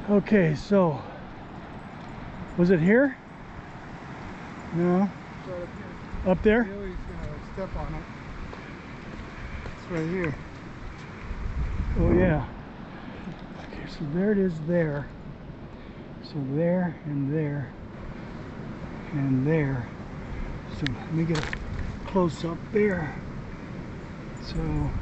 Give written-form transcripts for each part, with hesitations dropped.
Okay, so was it here? No. Right up here. Up there? Billy's gonna step on it. It's right here. Oh yeah. Okay, so there it is there. So there and there and there. So let me get a close up there. So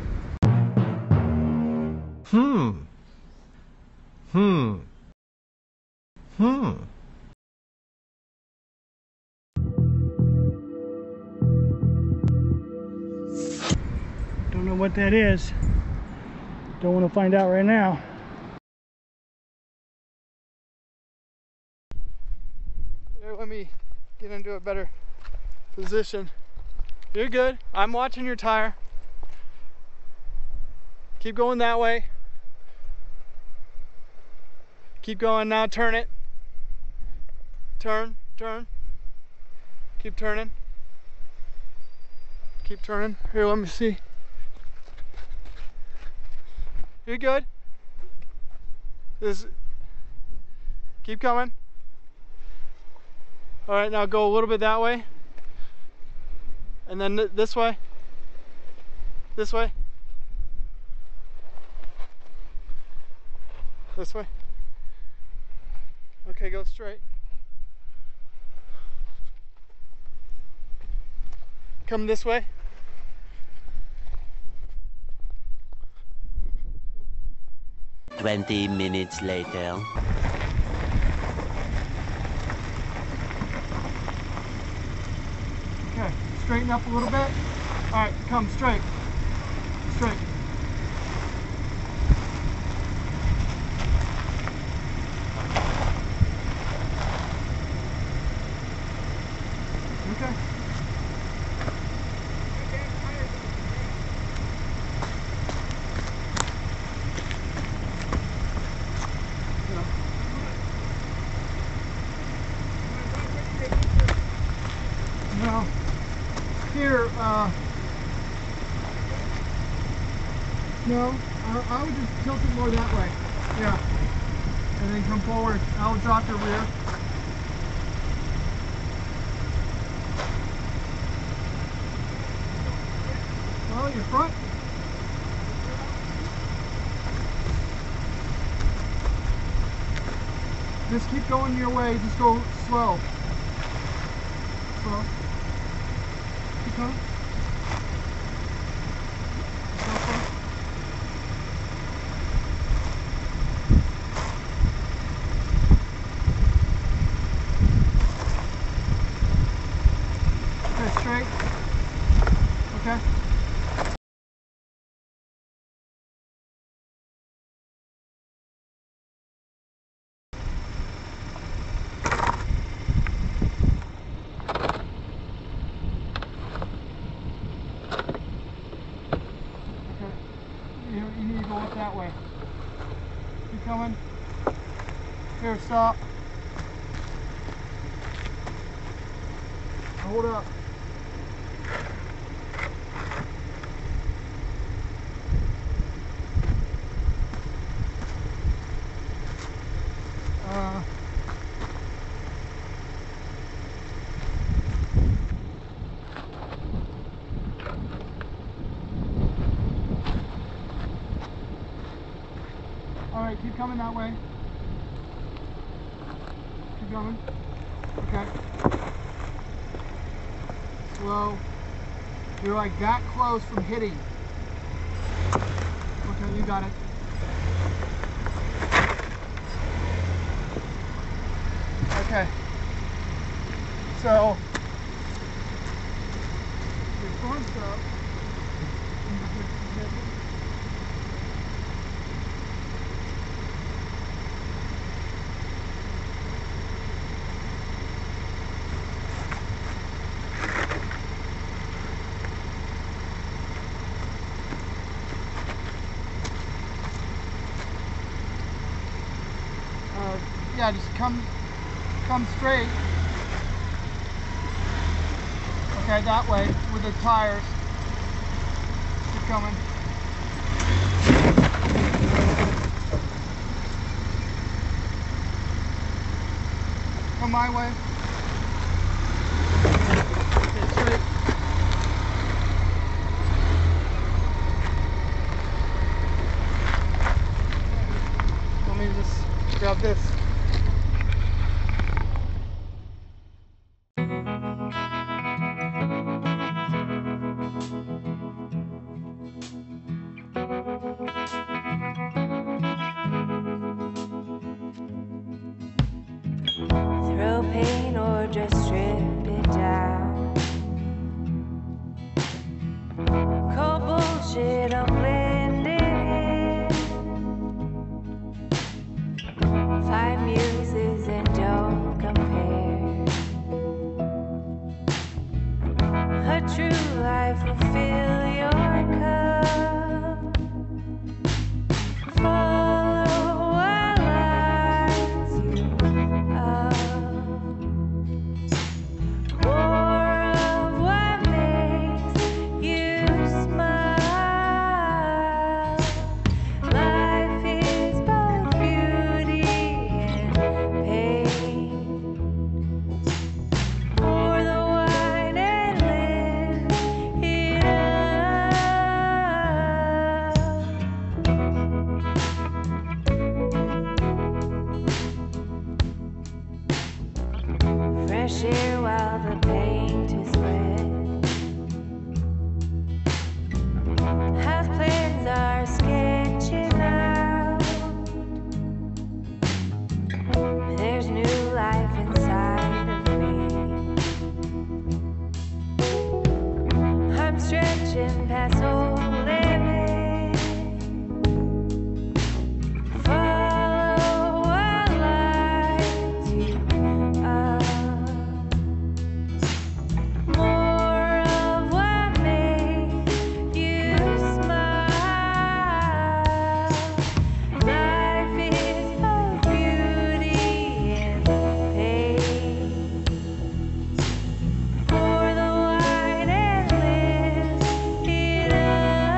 don't know what that is. Don't want to find out right now. Here, let me get into a better position. You're good. I'm watching your tire. Keep going that way. Keep going now. Turn it. Turn, turn. Keep turning. Keep turning. Here, let me see. You're good. Keep coming. All right, now go a little bit that way. And then this way. This way. This way. Okay, go straight. Come this way. "20 minutes later." Okay, straighten up a little bit. All right, come straight. Straight. Okay. No. Here, no, I would just tilt it more that way. Yeah. And then come forward. I'll drop your rear. Well, your front. Just keep going your way. Just go slow. Slow. Keep going. Go slow. Okay, straight. Okay. You need to go up that way. Keep coming. Here, stop. Hold up. All right, keep coming that way. Keep going. Okay. Slow. You're like that close from hitting. Okay, you got it. Okay. So, your front's up. Yeah, just come straight. Okay, that way with the tires. Keep coming. going my way? Okay, straight. Let me just grab this. Throw paint or just strip it down. Cold bullshit, I'm blending in. 5 muses and don't compare. A true life will fill your cup. Follow what lights you up. More of what makes you smile. Life is both beauty and pain. Pour the wine and live it up. Fresh air while the paint is wet. House plans are sketching out. There's new life inside of me. I'm stretching past old limits. Follow what lights you up. More of what makes you smile. Life is both beauty and pain. Pour the wine and live it up.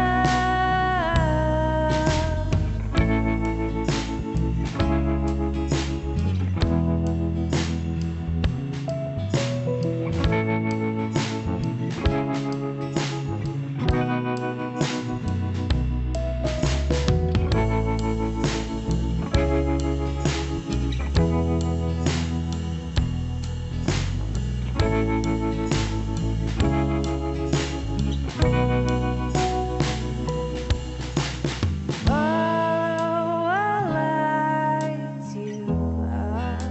Follow what lights you up.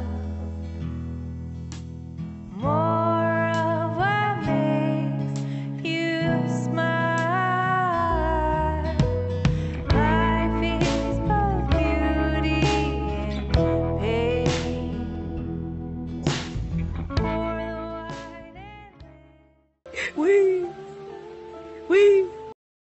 More of what makes you smile. Life is both beauty and pain. Pour the wine and live. We